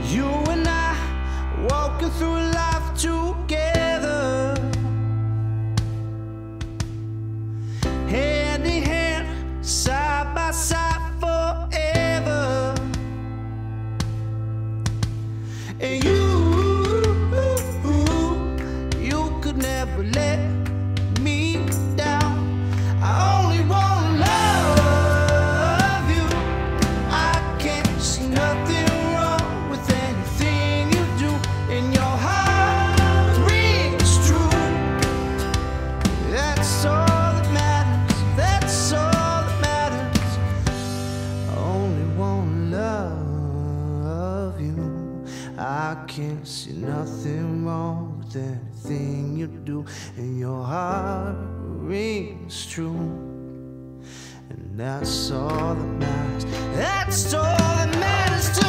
You and I walking through life together, hand in hand, side by side forever. And you could never let me down. I only wanna love you. I can't see nothing wrong with anything you do, and your heart rings true. That's all that matters, that's all that matters. I only wanna love you. I can't see nothing wrong with anything you do, and your heart rings true. And that's all that matters, that's all that matters to